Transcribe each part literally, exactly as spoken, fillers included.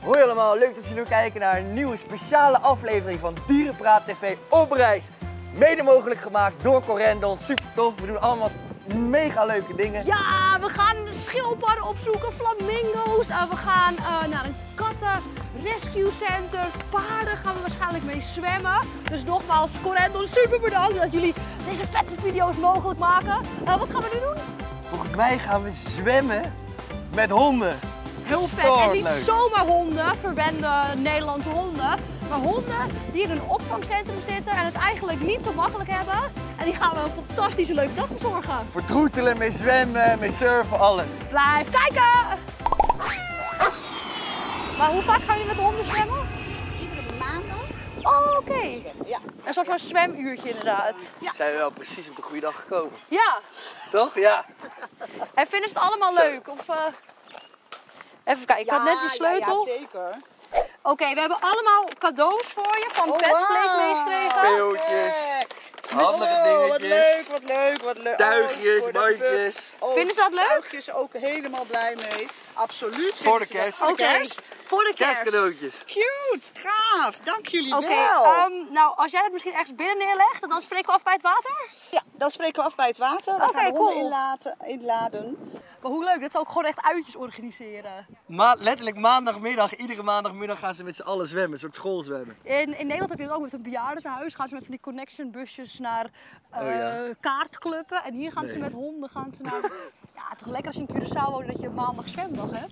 Hoi allemaal, leuk dat jullie kijken naar een nieuwe speciale aflevering van Dierenpraat T V op reis. Mede mogelijk gemaakt door Corendon, super tof, we doen allemaal mega leuke dingen. Ja, we gaan schildpadden opzoeken, flamingo's, uh, we gaan uh, naar een katten rescue center, paarden gaan we waarschijnlijk mee zwemmen. Dus nogmaals, Corendon, super bedankt dat jullie deze vette video's mogelijk maken. Uh, wat gaan we nu doen? Volgens mij gaan we zwemmen met honden. Heel vet. En niet zomaar honden, verwende Nederlandse honden, maar honden die in een opvangcentrum zitten en het eigenlijk niet zo makkelijk hebben. En die gaan we een fantastische leuke dag bezorgen. Voor troetelen, mee zwemmen, mee surfen, alles. Blijf kijken! Maar hoe vaak gaan jullie met de honden zwemmen? Iedere maandag. Oh, oké. Okay. Ja. Een soort van zwemuurtje inderdaad. Ja. Zijn we wel precies op de goede dag gekomen? Ja. Toch? Ja. En vinden ze het allemaal Zo. leuk? Of, uh... Even kijken, ik ja, had net die sleutel. Ja, ja zeker. Oké, okay, we hebben allemaal cadeaus voor je van oh, Pets Place wow. meegekregen. Speeltjes. Handige oh, dingetjes. Wat leuk, wat leuk, wat leuk. Tuigjes, oh, bandjes. Oh, vinden ze dat leuk? Tuigjes ook helemaal blij mee. Absoluut. Voor de kerst. Voor de kerst. Voor de kerst. Kerstcadeautjes. Cute, gaaf. Dank jullie Oké, wel. um, nou als jij het misschien ergens binnen neerlegt, dan spreken we af bij het water? Ja, dan spreken we af bij het water. Dan Oké, gaan we honden cool. inlaten, inladen. Maar hoe leuk, dat ze ook gewoon echt uitjes organiseren. Ma letterlijk maandagmiddag, iedere maandagmiddag gaan ze met z'n allen zwemmen, een soort schoolzwemmen. In, in Nederland heb je dat ook met een bejaardentehuis. Gaan ze met van die connection busjes naar uh, oh, ja. kaartclubben. En hier gaan nee. ze met honden gaan ze naar... Ja, toch lekker als je in Curaçao woont dat je maandag zwemdag hebt.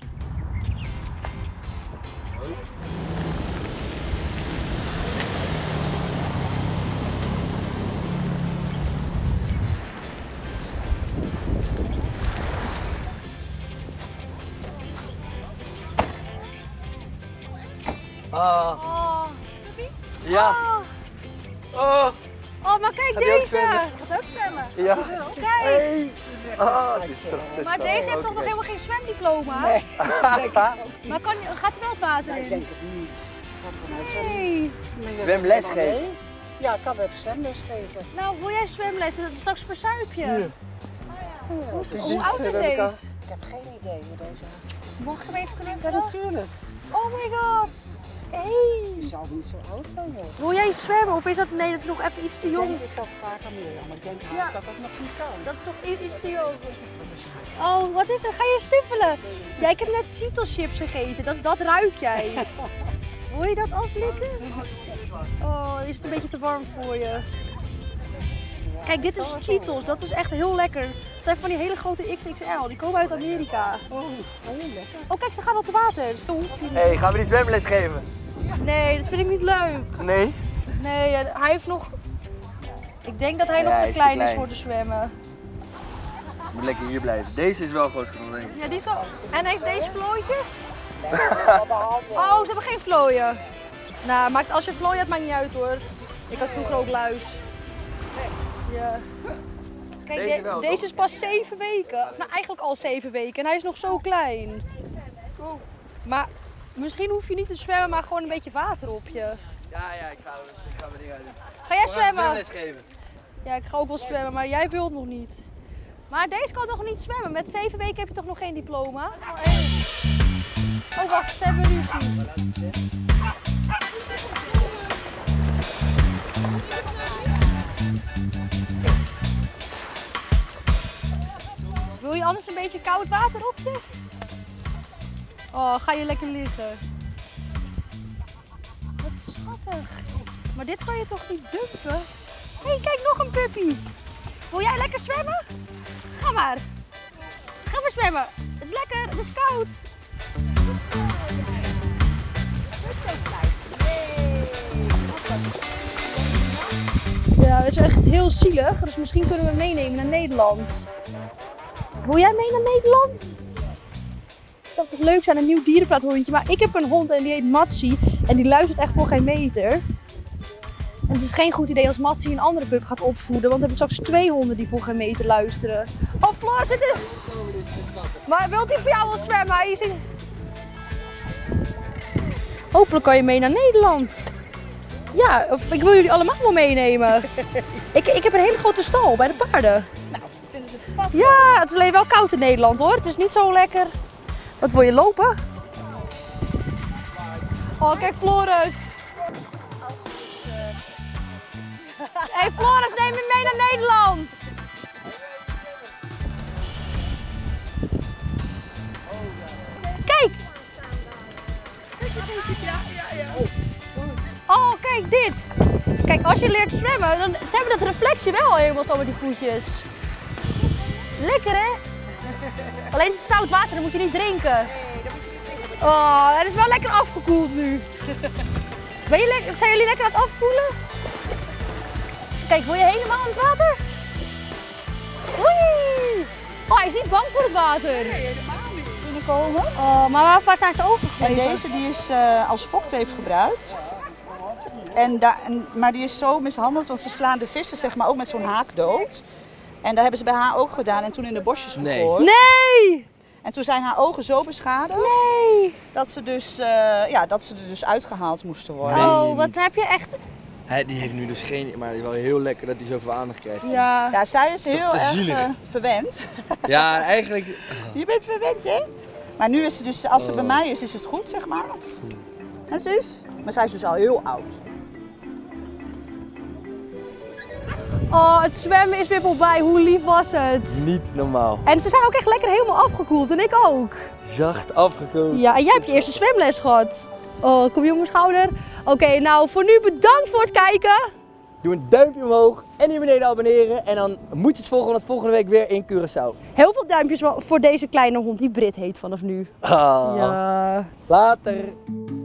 Ah, Oh, ja. oh. Oh, Oh, maar kijk Gaat hij ook deze! zwemmen? Gaat ook zwemmen. ja. Kijk! Hey. Ah, dit is zo, dit is Maar wel deze heeft ook toch nog leuk. helemaal geen zwemdiploma? Nee, Maar kan, gaat hij wel het water ik in? denk het niet. Nee. Zwemles geven. Ja, ik kan even zwemles geven. Nou, wil jij zwemles? Dan Straks verzuip je. Hier. Hoe, Precies, hoe oud is Rebecca. deze? Ik heb geen idee hoe deze... Mag ik hem even Ja, knuffelen? natuurlijk. Oh my god! Hey! Je zou niet zo oud zijn worden. Wil jij zwemmen of is dat... Nee, dat is nog even iets te Ik jong. denk, ik zal het vaak aan leren, maar ik denk haast Ja. dat dat nog niet kan. Dat is nog iets iets te jong. Oh, wat is er? Ga je snuffelen? Ja, ik heb net Cheetos chips gegeten. Dat, is- dat ruik jij. Wil je dat aflikken? Oh, is het een beetje te warm voor je? Kijk, dit is Cheetos. Dat is echt heel lekker. Het zijn van die hele grote X X L. Die komen uit Amerika. Oh, heel lekker. Oh, kijk, ze gaan op het water. Dat hoef je niet. Hey, gaan we die zwemles geven? Nee, dat vind ik niet leuk. Nee? Nee, hij heeft nog... Ik denk dat hij Ja, nog hij te is te klein is klein. voor te zwemmen. Moet lekker hier blijven. Deze is wel groot genoeg, denk ik. Ja, die is al... En heeft deze vlooitjes? Oh, ze hebben geen vlooien. Nou, maakt, als je vlooien hebt, maakt niet uit hoor. Ik had vroeger ook luis. Ja. Kijk, Deze de- wel, deze toch? is pas zeven weken. Of nou, eigenlijk al zeven weken. En hij is nog zo klein. Maar misschien hoef je niet te zwemmen, maar gewoon een beetje water op je. Ja, ja, ik ga, ik ga mijn ding uit doen. Ga jij We gaan zwemmen? zwemles geven. Ja, ik ga ook wel zwemmen, maar jij wilt nog niet. Maar deze kan toch niet zwemmen? Met zeven weken heb je toch nog geen diploma? Oh, wacht, ze hebben ruzie. Wil je anders een beetje koud water op je? Oh, ga je lekker liggen. Wat schattig. Maar dit kan je toch niet dumpen? Hé, hey, kijk, nog een puppy. Wil jij lekker zwemmen? Ga maar. Ga maar zwemmen. Het is lekker, het is koud. Ja, dat is echt heel zielig. Dus misschien kunnen we hem meenemen naar Nederland. Wil jij mee naar Nederland? Het zou toch leuk zijn, een nieuw dierenpraathondje. Maar ik heb een hond en die heet Matsie. En die luistert echt voor geen meter. En het is geen goed idee als Matsie een andere pup gaat opvoeden. Want dan heb ik straks twee honden die voor geen meter luisteren. Oh, Floor zit er. Maar wilt hij voor jou wel zwemmen? Hij zit... Hopelijk kan je mee naar Nederland. Ja, of ik wil jullie allemaal wel meenemen. ik, ik heb een hele grote stal bij de paarden. Nou, vinden ze vast. Ja, het is alleen wel koud in Nederland hoor. Het is niet zo lekker. Wat wil je lopen? Oh, kijk Floris. Hé hey, Floris, neem me mee naar Nederland. Kijk. Oh, kijk dit. Kijk, als je leert zwemmen, dan ze hebben dat reflectie wel helemaal zo met die voetjes. Lekker hè? Alleen het is zout water, dat moet je niet drinken. Nee, dat moet je niet drinken. Oh, het is wel lekker afgekoeld nu. Ben je le zijn jullie lekker aan het afkoelen? Kijk, wil je helemaal in het water? Oei! Oh, hij is niet bang voor het water. Nee, helemaal niet. Binnenkomen. Oh, maar waar zijn ze En overgebleven? deze die is uh, als fokteef gebruikt. En daar, en, maar die is zo mishandeld, want ze slaan de vissen zeg maar ook met zo'n haak dood. En dat hebben ze bij haar ook gedaan en toen in de bosjes gegooid. Nee. Nee! En toen zijn haar ogen zo beschadigd Nee! dat ze, dus, uh, ja, dat ze er dus uitgehaald moesten worden. Nee. Oh, wat heb je echt... Hij, die heeft nu dus geen, maar het is wel heel lekker dat hij zoveel aandacht krijgt. Ja. Ja, zij is toch heel te erg zielig? uh, verwend. Ja, eigenlijk. Je bent verwend, hè? Maar nu is ze dus, als ze Oh. bij mij is, is het goed, zeg maar. En zus? Maar zij is dus al heel oud. Oh, het zwemmen is weer voorbij. Hoe lief was het? Niet normaal. En ze zijn ook echt lekker helemaal afgekoeld en ik ook. Zacht afgekomen. Ja, en jij hebt je eerste zwemles gehad. Oh, kom je op mijn schouder. Oké, okay, nou voor nu bedankt voor het kijken. Doe een duimpje omhoog en hier beneden abonneren. En dan moet je het volgen, want volgende week weer in Curaçao. Heel veel duimpjes voor deze kleine hond die Brit heet vanaf nu. Ah. Ja. Later.